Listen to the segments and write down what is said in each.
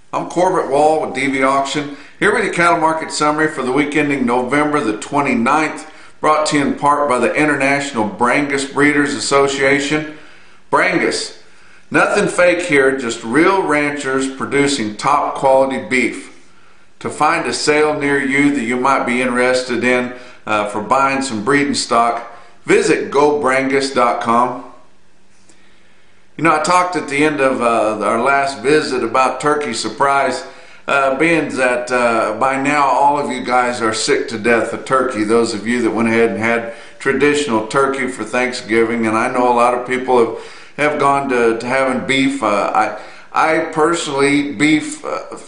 I'm Corbett Wall with DV Auction, here with your cattle market summary for the week ending November the 29th, brought to you in part by the International Brangus Breeders Association. Brangus, nothing fake here, just real ranchers producing top quality beef. To find a sale near you that you might be interested in for buying some breeding stock, visit gobrangus.com. You know, I talked at the end of our last visit about Turkey Surprise, being that by now all of you guys are sick to death of turkey, those of you that went ahead and had traditional turkey for Thanksgiving, and I know a lot of people have gone to having beef. I personally eat beef,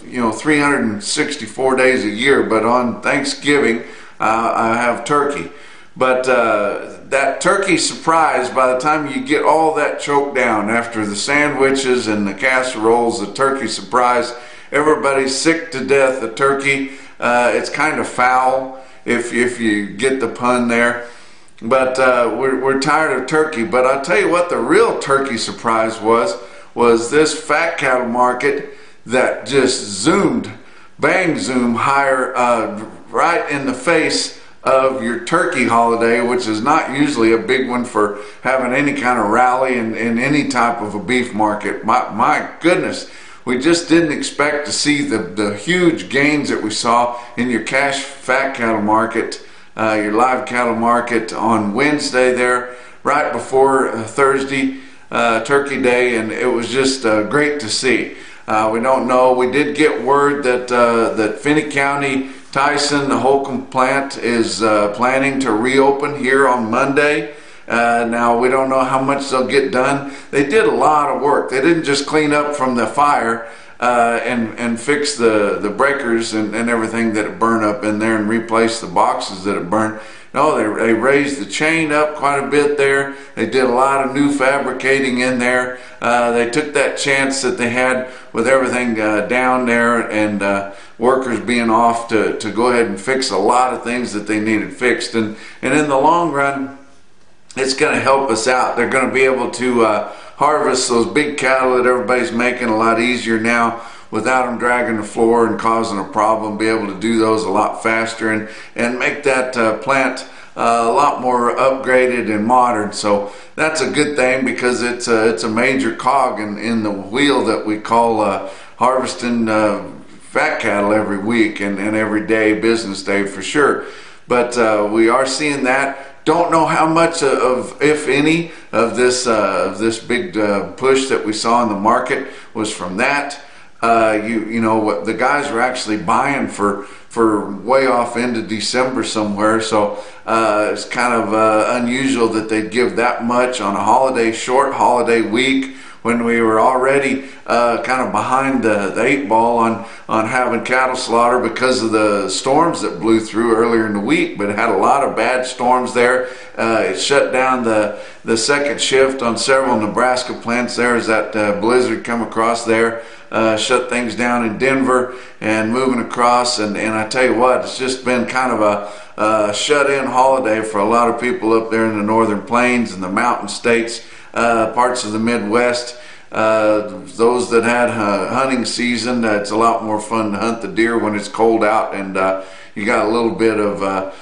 364 days a year, but on Thanksgiving I have turkey. But that Turkey Surprise, by the time you get all that choked down after the sandwiches and the casseroles, the Turkey Surprise, everybody's sick to death of turkey. It's kind of foul if you get the pun there. But we're tired of turkey. But I'll tell you what the real Turkey Surprise was this fat cattle market that just zoomed, bang zoom higher right in the face of your turkey holiday, which is not usually a big one for having any kind of rally in any type of a beef market. My goodness, we just didn't expect to see the huge gains that we saw in your cash fat cattle market, your live cattle market on Wednesday there, right before Thursday, Turkey Day, and it was just great to see. We don't know, we did get word that Finney County Tyson, the Holcomb plant, is planning to reopen here on Monday. Now, we don't know how much they'll get done. They did a lot of work. They didn't just clean up from the fire and fix the breakers and everything that had burned up in there and replace the boxes that had burned. No, they raised the chain up quite a bit there. They did a lot of new fabricating in there. They took that chance that they had with everything down there and workers being off to go ahead and fix a lot of things that they needed fixed. And in the long run, it's going to help us out. They're going to be able to harvest those big cattle that everybody's making a lot easier now without them dragging the floor and causing a problem, be able to do those a lot faster and make that plant a lot more upgraded and modern. So that's a good thing because it's a major cog in the wheel that we call harvesting fat cattle every week and every day, business day for sure. But we are seeing that. Don't know how much of, if any, of this big push that we saw in the market was from that. You know what, the guys were actually buying for way off into December somewhere, so it's kind of unusual that they'd give that much on a short holiday week when we were already kind of behind the eight ball on having cattle slaughter because of the storms that blew through earlier in the week. But it had a lot of bad storms there. It shut down the second shift on several Nebraska plants there as that blizzard come across there. Shut things down in Denver and moving across, and I tell you what, it's just been kind of a shut-in holiday for a lot of people up there in the northern plains and the mountain states, parts of the Midwest. Those that had hunting season, it's a lot more fun to hunt the deer when it's cold out and you got a little bit of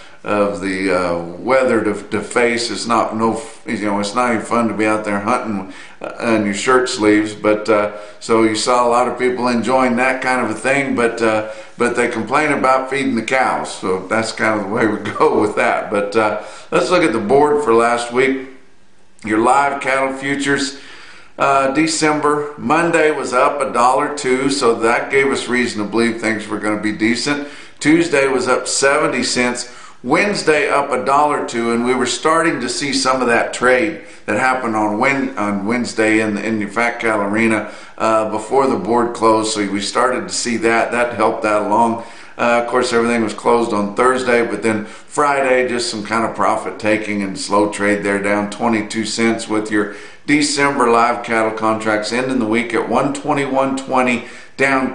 the weather to face. It's not it's not even fun to be out there hunting in your shirt sleeves. But so you saw a lot of people enjoying that kind of a thing. But they complain about feeding the cows. So that's kind of the way we go with that. But let's look at the board for last week. Your live cattle futures. December, Monday was up $1.02, so that gave us reason to believe things were going to be decent. Tuesday was up 70 cents. Wednesday up $1.02, and we were starting to see some of that trade that happened on Wednesday in the fat cattle arena before the board closed. So we started to see that helped that along. Of course, everything was closed on Thursday, but then Friday, just some kind of profit taking and slow trade there, down 22 cents with your December live cattle contracts ending the week at 121.20, down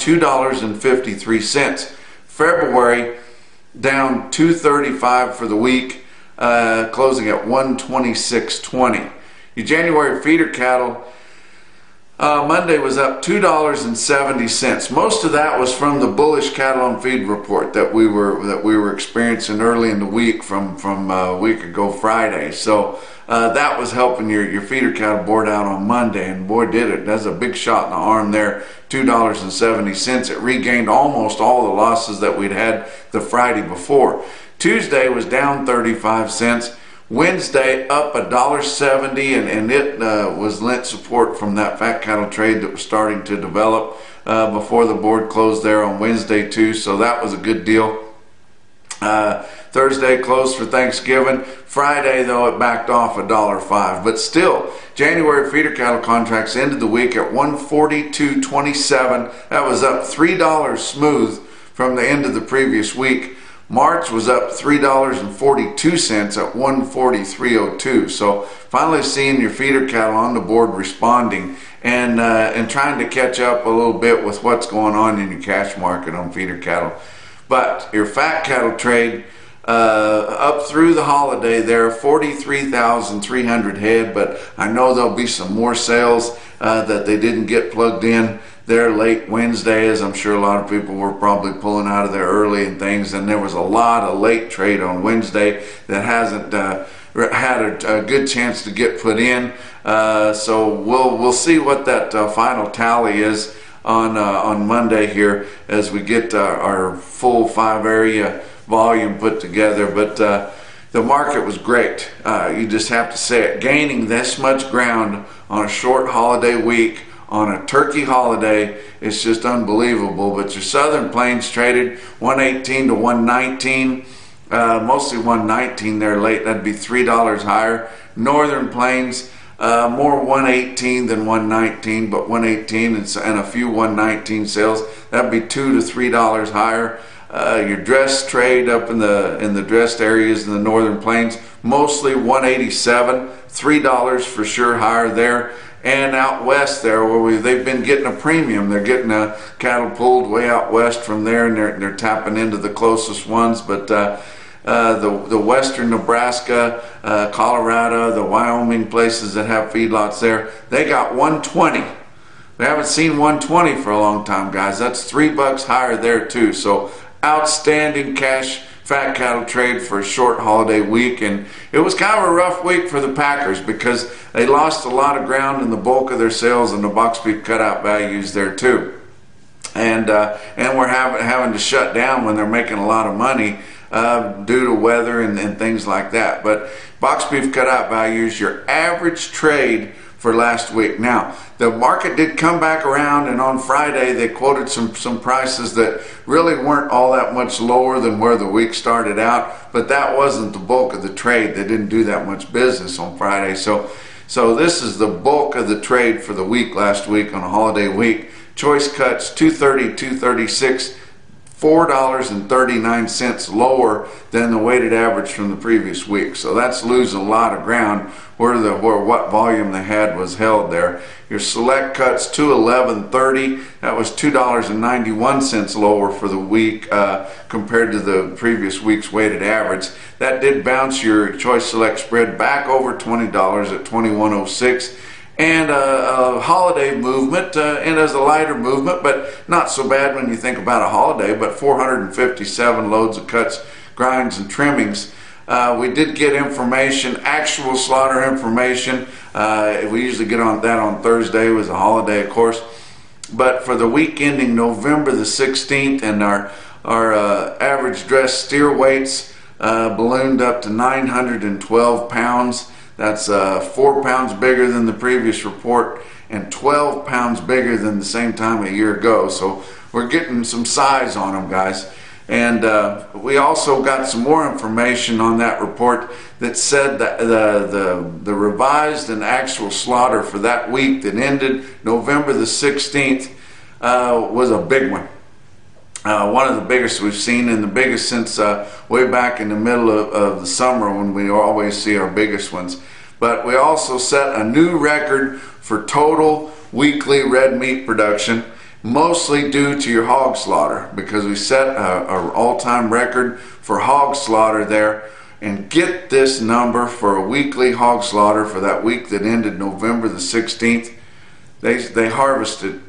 $2.53. February down $2.35 for the week, closing at 126.20. Your January feeder cattle Monday was up $2.70. Most of that was from the bullish cattle on feed report that we were experiencing early in the week from a week ago Friday. So that was helping your feeder cattle board out on Monday, and boy did it. That's a big shot in the arm there. $2.70. It regained almost all the losses that we'd had the Friday before. Tuesday was down 35 cents. Wednesday up $1.70, and it was lent support from that fat cattle trade that was starting to develop before the board closed there on Wednesday too, so that was a good deal. Thursday closed for Thanksgiving. Friday though it backed off $1.05, but still January feeder cattle contracts ended the week at 142.27. That was up $3 smooth from the end of the previous week. March was up $3.42 at 143.02. So finally seeing your feeder cattle on the board responding and trying to catch up a little bit with what's going on in your cash market on feeder cattle. But your fat cattle trade up through the holiday there, 43,300 head, but I know there'll be some more sales that they didn't get plugged in there late Wednesday, as I'm sure a lot of people were probably pulling out of there early and things, and there was a lot of late trade on Wednesday that hasn't had a good chance to get put in. So we'll see what that final tally is on Monday here as we get our full 5 area volume put together. But the market was great. You just have to say it. Gaining this much ground on a short holiday week on a turkey holiday, it's just unbelievable. But your Southern Plains traded 118 to 119, mostly 119 there late. That'd be $3 higher. Northern Plains more 118 than 119, but 118 and a few 119 sales. That'd be $2 to $3 higher. Your dress trade up in the dressed areas in the Northern Plains, mostly 187, $3 for sure higher there. And out west there, where they've been getting a premium, they're getting cattle pulled way out west from there, and they're tapping into the closest ones. But the western Nebraska, Colorado, the Wyoming places that have feedlots there, they got 120. We haven't seen 120 for a long time, guys. That's $3 higher there too. So outstanding cash fat cattle trade for a short holiday week, and it was kind of a rough week for the packers because they lost a lot of ground in the bulk of their sales and the box beef cutout values there too, and we're having to shut down when they're making a lot of money due to weather and things like that. But box beef cutout values, your average trade for last week. Now, the market did come back around, and on Friday they quoted some prices that really weren't all that much lower than where the week started out, but that wasn't the bulk of the trade. They didn't do that much business on Friday. So this is the bulk of the trade for the week last week on a holiday week. Choice cuts 230, 236, $4.39 lower than the weighted average from the previous week. So that's losing a lot of ground where what volume they had was held there. Your select cuts 211.30, that was $2.91 lower for the week compared to the previous week's weighted average. That did bounce your choice select spread back over $20 at $21.06. And a holiday movement, and as a lighter movement, but not so bad when you think about a holiday, but 457 loads of cuts, grinds, and trimmings. We did get information, actual slaughter information. We usually get on that on Thursday. It was a holiday, of course. But for the week ending November the 16th, and our average dressed steer weights ballooned up to 912 pounds. That's 4 pounds bigger than the previous report and 12 pounds bigger than the same time a year ago. So we're getting some size on them, guys. And we also got some more information on that report that said that the revised and actual slaughter for that week that ended November the 16th was a big one. One of the biggest we've seen, and the biggest since way back in the middle of the summer when we always see our biggest ones. But we also set a new record for total weekly red meat production, mostly due to your hog slaughter, because we set an all-time record for hog slaughter there. And get this number for a weekly hog slaughter for that week that ended November the 16th, They harvested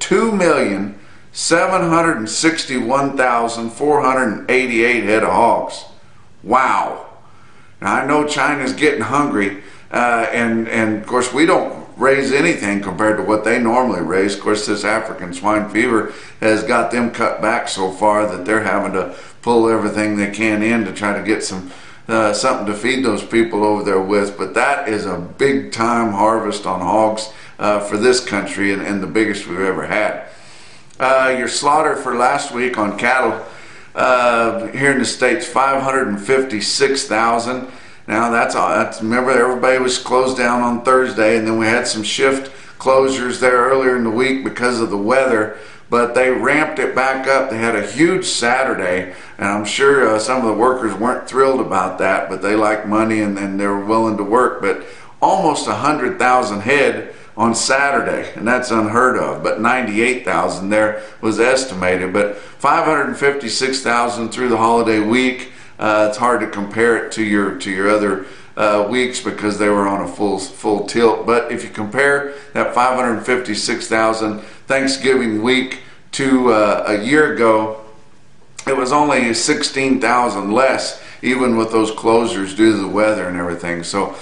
2,761,488 head of hogs. Wow. Now I know China's getting hungry, and of course we don't raise anything compared to what they normally raise. Of course, this African swine fever has got them cut back so far that they're having to pull everything they can in to try to get some something to feed those people over there with. But that is a big time harvest on hogs for this country, and the biggest we've ever had. Your slaughter for last week on cattle here in the States, 556,000. Now that's remember, everybody was closed down on Thursday, and then we had some shift closures there earlier in the week because of the weather, but they ramped it back up. They had a huge Saturday, and I'm sure some of the workers weren't thrilled about that, but they like money and they were willing to work. But almost 100,000 head on Saturday, and that's unheard of, but 98,000 there was estimated. But 556,000 through the holiday week. It's hard to compare it to your other weeks because they were on a full tilt. But if you compare that 556,000 Thanksgiving week to a year ago, it was only 16,000 less, even with those closures due to the weather and everything. So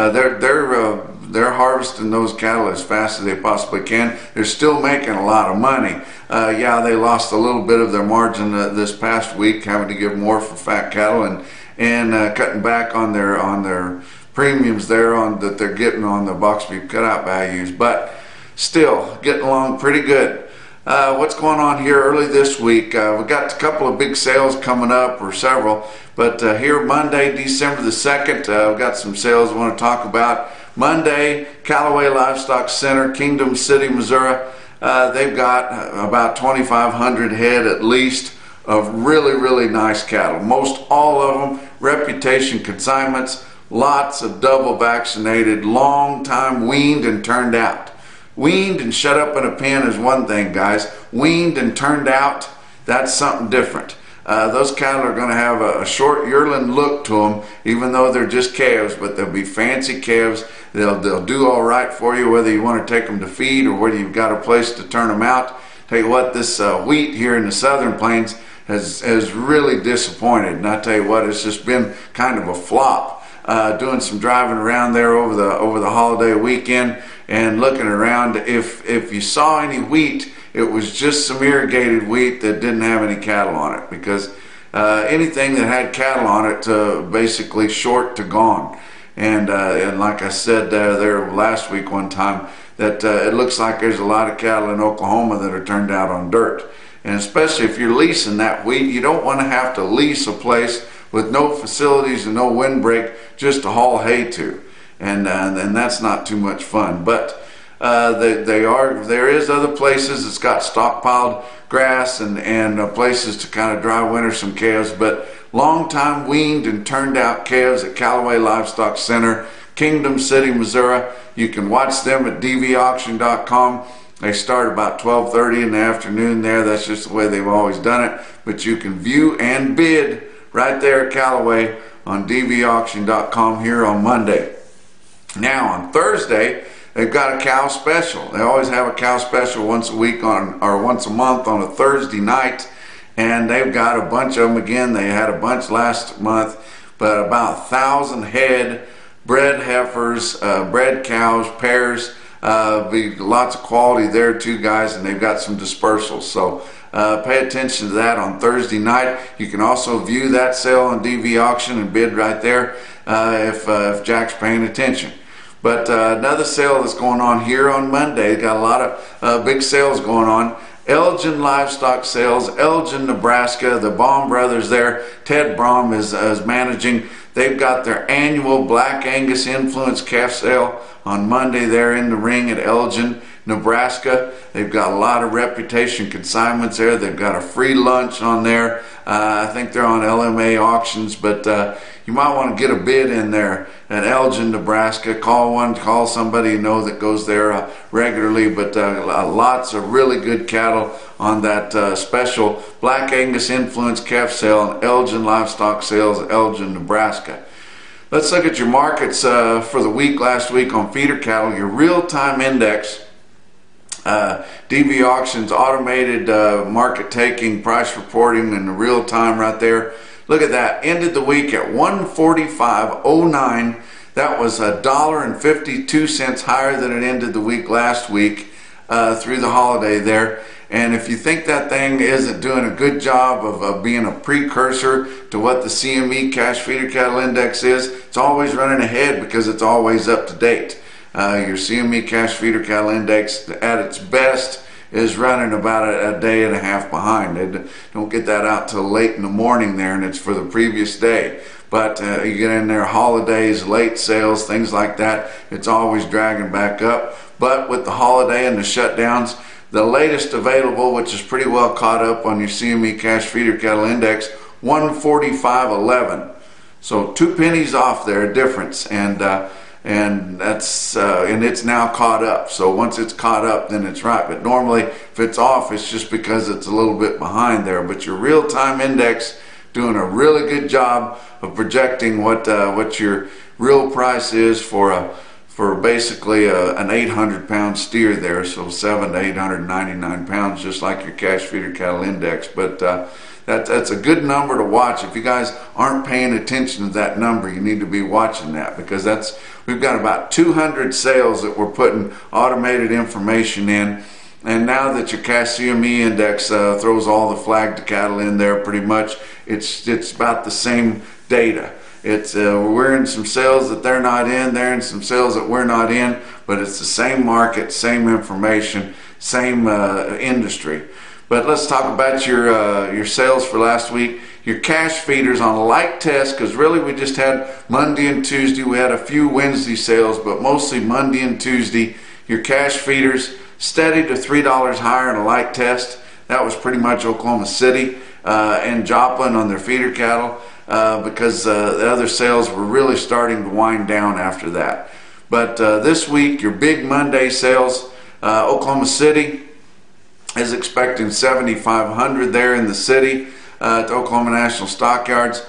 they're harvesting those cattle as fast as they possibly can. They're still making a lot of money. Yeah, they lost a little bit of their margin this past week, having to give more for fat cattle and cutting back on their premiums there that they're getting on the box beef cutout values, but still getting along pretty good. What's going on here early this week? We've got a couple of big sales coming up, or several, but here Monday, December the 2nd, we've got some sales I want to talk about. Monday, Callaway Livestock Center, Kingdom City, Missouri. They've got about 2,500 head at least of really nice cattle. Most all of them reputation consignments, lots of double vaccinated, long time weaned and turned out. Weaned and shut up in a pen is one thing, guys. Weaned and turned out, that's something different. Those cattle are going to have a short yearling look to them, even though they're just calves, but they'll be fancy calves. They'll do all right for you, whether you want to take them to feed or whether you've got a place to turn them out. Tell you what, this wheat here in the Southern Plains has really disappointed, and I tell you what, it's just been kind of a flop. Doing some driving around there over the holiday weekend and looking around, if you saw any wheat, it was just some irrigated wheat that didn't have any cattle on it, because anything that had cattle on it basically short to gone. And like I said there last week one time, that it looks like there's a lot of cattle in Oklahoma that are turned out on dirt. And especially if you're leasing that wheat, you don't want to have to lease a place with no facilities and no windbreak just to haul hay to. And that's not too much fun. But there is other places that's got stockpiled grass and places to kind of dry winter some calves. But long time weaned and turned out calves at Callaway Livestock Center, Kingdom City, Missouri. You can watch them at dvauction.com. They start about 12:30 in the afternoon there. That's just the way they've always done it. But you can view and bid right there at Callaway on dvauction.com here on Monday. Now on Thursday, they've got a cow special. They always have a cow special once a week or once a month on a Thursday night, and they've got a bunch of them again. They had a bunch last month, but about 1,000 head bred heifers, bred cows, pairs. Be lots of quality there too, guys, and they've got some dispersals. So pay attention to that on Thursday night. You can also view that sale on DV Auction and bid right there if Jack's paying attention. But another sale that's going on here on Monday, got a lot of big sales going on. Elgin Livestock Sales, Elgin, Nebraska. The Baum brothers there, Ted Baum is managing. They've got their annual Black Angus Influence calf sale on Monday there in the ring at Elgin, Nebraska. They've got a lot of reputation consignments there. They've got a free lunch on there. I think they're on LMA auctions, but you might want to get a bid in there at Elgin, Nebraska. Call somebody you know that goes there regularly, but lots of really good cattle on that special Black Angus Influence calf sale in Elgin Livestock Sales, Elgin, Nebraska. Let's look at your markets for the week last week on feeder cattle. Your real-time index DV Auctions automated market taking, price reporting in real time right there. Look at that. Ended the week at 145.09. That was $1.52 higher than it ended the week last week through the holiday there. And if you think that thing isn't doing a good job of being a precursor to what the CME Cash Feeder Cattle Index is, it's always running ahead because it's always up to date. Your CME Cash Feeder Cattle Index at its best is running about a day and a half behind. They don't get that out till late in the morning there, and it's for the previous day. But you get in there, holidays, late sales, things like that, it's always dragging back up. But with the holiday and the shutdowns, the latest available, which is pretty well caught up on your CME Cash Feeder Cattle Index, 145.11. So 2 pennies off there difference, and that's and it's now caught up. So once it's caught up, then it's right. But normally, if it's off, it's just because it's a little bit behind there. But your real-time index doing a really good job of projecting what your real price is for basically an 800-pound steer there, so 700 to 899 pounds, just like your Cash Feeder Cattle Index. But that's a good number to watch. If you guys aren't paying attention to that number, you need to be watching that, because we've got about 200 sales that we're putting automated information in. And now that your Cash CME Index throws all the flagged cattle in there, pretty much it's about the same data. We're in some sales that they're not in, they're in some sales that we're not in, but it's the same market, same information, same industry. But let's talk about your sales for last week. Your cash feeders on a light test, because really we just had Monday and Tuesday. We had a few Wednesday sales, but mostly Monday and Tuesday. Your cash feeders steady to $3 higher in a light test. That was pretty much Oklahoma City and Joplin on their feeder cattle. Because the other sales were really starting to wind down after that. But this week, your big Monday sales, Oklahoma City is expecting 7,500 there in the city at Oklahoma National Stockyards,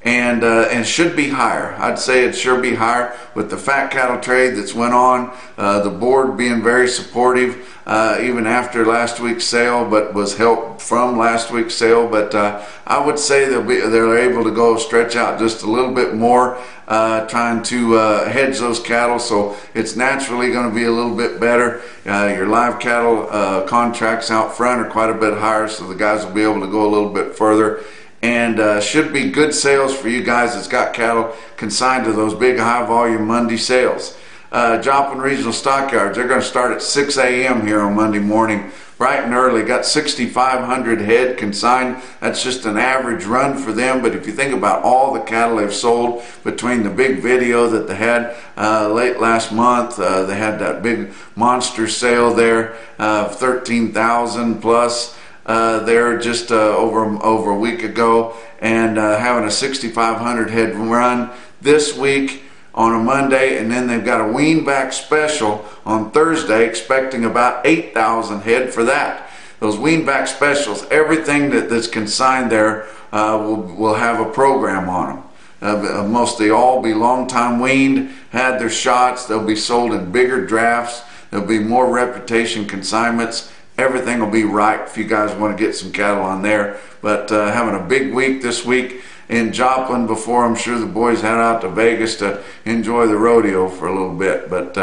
and should be higher. I'd say it should be higher with the fat cattle trade that's went on, the board being very supportive even after last week's sale, but was helped from last week's sale. But I would say they're able to go stretch out just a little bit more, trying to hedge those cattle, so it's naturally going to be a little bit better. Your live cattle contracts out front are quite a bit higher, so the guys will be able to go a little bit further. And should be good sales for you guys that's got cattle consigned to those big high volume Monday sales. Joplin Regional Stockyards, they're going to start at 6 a.m. here on Monday morning, bright and early. Got 6,500 head consigned. That's just an average run for them, but if you think about all the cattle they've sold between the big video that they had late last month, they had that big monster sale there of 13,000 plus. There just over a week ago, and having a 6,500 head run this week on a Monday, and then they've got a wean back special on Thursday, expecting about 8,000 head for that. Those wean back specials, everything that's consigned there will have a program on them. Mostly all be long time weaned, had their shots. They'll be sold in bigger drafts. There'll be more reputation consignments. Everything will be right if you guys want to get some cattle on there. But having a big week this week in Joplin before I'm sure the boys head out to Vegas to enjoy the rodeo for a little bit. But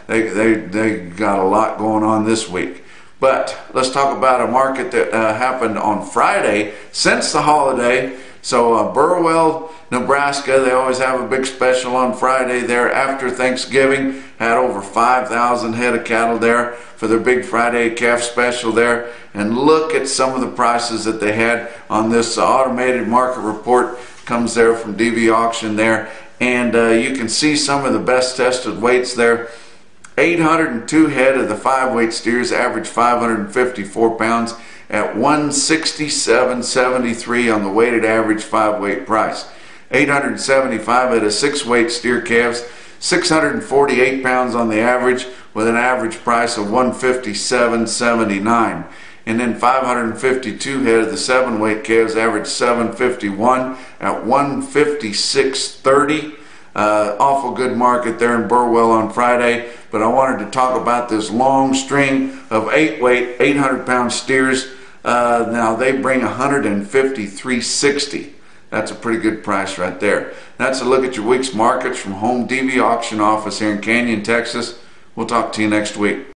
they got a lot going on this week. But let's talk about a market that happened on Friday since the holiday. So Burwell, Nebraska, they always have a big special on Friday there after Thanksgiving. Had over 5,000 head of cattle there for their big Friday calf special there. And look at some of the prices that they had on this automated market report. Comes there from DV Auction there. And you can see some of the best tested weights there. 802 head of the 5-weight steers average 554 pounds at 167.73 on the weighted average 5-weight price. 875 head of 6-weight steer calves, 648 pounds on the average, with an average price of 157.79. And then 552 head of the 7-weight calves average 751 at 156.30. Awful good market there in Burwell on Friday. but I wanted to talk about this long string of 8-weight, 800-pound steers. Now they bring 153.60. That's a pretty good price right there. That's a look at your week's markets from Home Depot Auction Office here in Canyon, Texas. We'll talk to you next week.